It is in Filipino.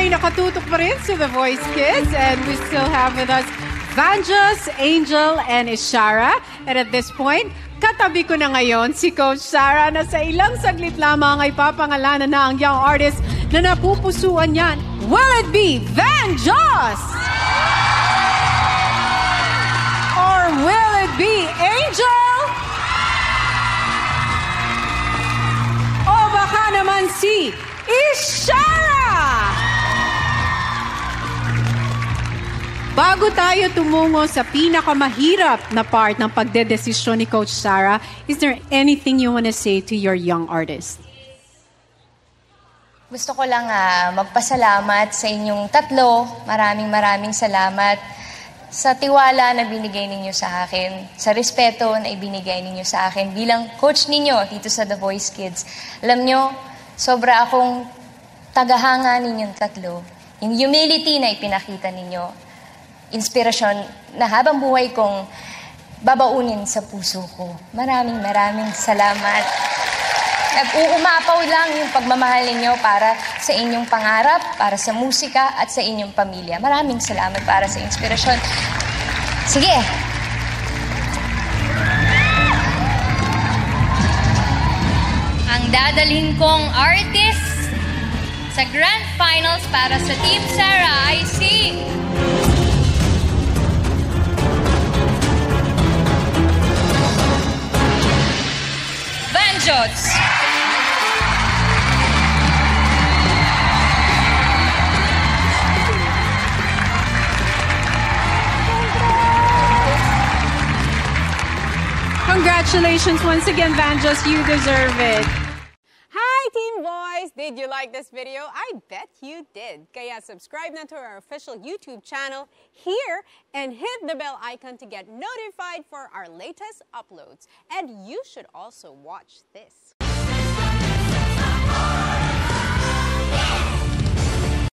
ay nakatutok pa rin sa The Voice Kids, and we still have with us Vanjos, Angel, and Ishara. And at this point, katabi ko na ngayon si Coach Sarah na sa ilang saglit lamang ay papangalanan na ang young artist na napupusuan niyan. Will it be Vanjos? Or will it be Angel? O baka naman si Ishara! Bago tayo tumungo sa pinakamahirap na part ng pagdedesisyon ni Coach Sarah, is there anything you want to say to your young artist? Gusto ko lang magpasalamat sa inyong tatlo. Maraming salamat sa tiwala na binigay ninyo sa akin, sa respeto na ibinigay ninyo sa akin bilang coach ninyo dito sa The Voice Kids. Alam nyo, sobra akong tagahanga ninyong tatlo. Yung humility na ipinakita ninyo, inspirasyon na habang buhay kong babaunin sa puso ko. Maraming salamat. Nag-uumapaw lang yung pagmamahal ninyo para sa inyong pangarap, para sa musika at sa inyong pamilya. Maraming salamat para sa inspirasyon. Sige! Ang dadalhin kong artist sa Grand Finals para sa Team Sarah ay si Vanjos. Congratulations once again, Vanjos. You deserve it. Hi, Team Voice! Did you like this video? I bet you did. Kaya subscribe na to our official YouTube channel here and hit the bell icon to get notified for our latest uploads. And you should also watch this.